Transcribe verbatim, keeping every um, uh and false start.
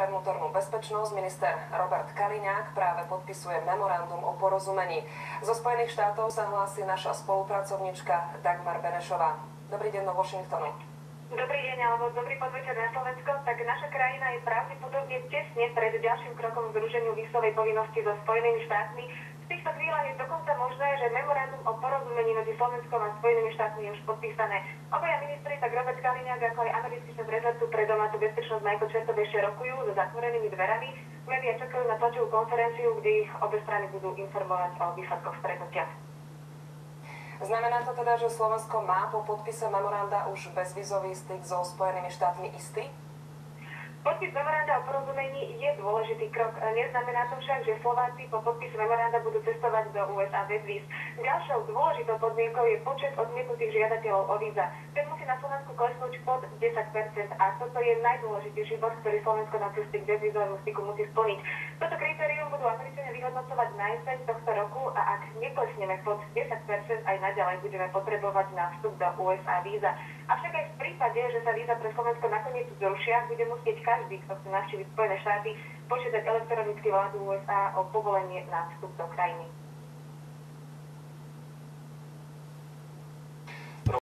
pre vnútornú bezpečnosť, minister Robert Kalinak, práve podpisuje memorandum o porozumení. Zo Spojených štátov sa hlási naša spolupracovníčka Dagmar Benesova. Dobrý deň do Washingtonu. Dobrý deň, alebo dobrý podvečer na Slovensko. Tak naša krajina je pravdepodobne tesne pred ďalším krokom k združeniu vízovej povinnosti so Spojenými štátmi. V týchto chvíľach je dokonca možné, že memorandum o porozumení medzi Slovenskom a Spojenými štátmi je už podpísané. Obaja ministri, tak Robert Kalinak, ako aj americký šéf rezortu pre domácu bezpečnosť Michael Čertov ešte rokujú so zatvorenými dverami. Médiá čakajú na tlačovú konferenciu, kde ich obe strany budú informovať o výsledkoch stretnutia. Znamená to teda, že Slovensko má po podpise memoranda už bezvízový styk so Spojenými štátmi istý? Podpis memoranda o porozumení je dôležitý krok. Neznamená to však, že Slováci po podpise memoranda budú cestovať do ú es á bez víz. Ďalšou dôležitou podmienkou je počet odmietnutých žiadateľov o víza. Ten musí na Slovensku klesnúť pod desať percent a toto je najdôležitejší bod, ktorý Slovensko na ceste k bezvízovému styku musí splniť. Toto kritérium budú Američania vyhodnocovať na jeseň tohto roku a ak neklesneme pod desať percent, aj naďalej budeme potrebovať na vstup do ú es á víza. Avšak aj v prípade, že sa víza pre Slovensko nakoniec zrušia, bude musieť každý, kto chce navštíviť Spojené štáty, požiadať elektronicky vládu ú es á o povolenie na vstup do krajiny.